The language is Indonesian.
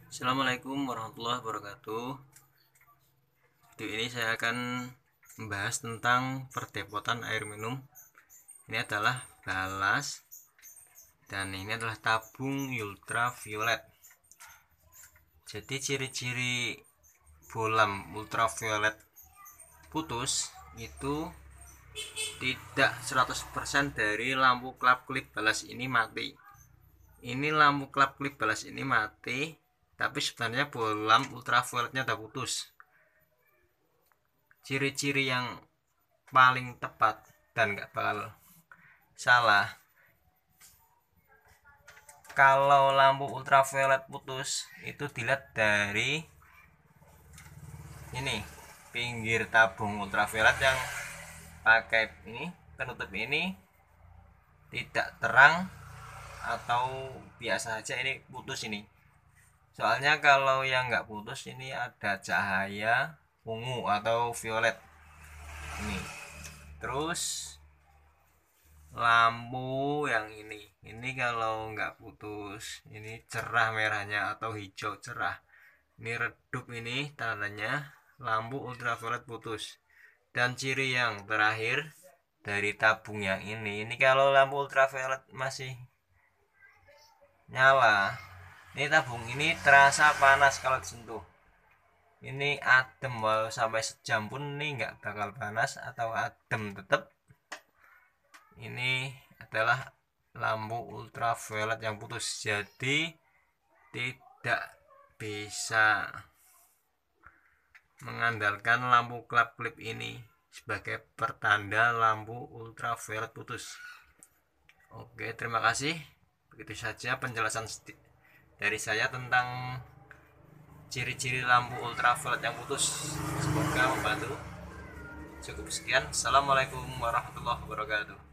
Assalamualaikum warahmatullahi wabarakatuh. Video ini saya akan membahas tentang perdepotan air minum. Ini adalah balas dan ini adalah tabung ultraviolet. Jadi ciri-ciri bolam ultraviolet putus itu tidak 100% dari lampu klap-klip balas ini mati. Ini lampu klap-klip balas ini mati, tapi sebenarnya bolam ultravioletnya udah putus. Ciri-ciri yang paling tepat dan gak bakal salah, kalau lampu ultraviolet putus itu dilihat dari ini pinggir tabung ultraviolet yang pakai ini penutup ini tidak terang atau biasa aja ini putus ini. Soalnya kalau yang nggak putus ini ada cahaya ungu atau violet ini. Terus lampu yang ini kalau nggak putus ini cerah merahnya atau hijau cerah, ini redup, ini tandanya lampu ultraviolet putus. Dan ciri yang terakhir dari tabung yang ini kalau lampu ultraviolet masih nyala, ini tabung ini terasa panas kalau disentuh. Ini adem, walau sampai sejam pun ini nggak bakal panas atau adem tetap. Ini adalah lampu ultraviolet yang putus, jadi tidak bisa mengandalkan lampu klip ini sebagai pertanda lampu ultraviolet putus. Oke, terima kasih. Begitu saja penjelasan dari saya tentang ciri-ciri lampu ultraviolet yang putus. Semoga membantu. Cukup sekian. Assalamualaikum warahmatullahi wabarakatuh.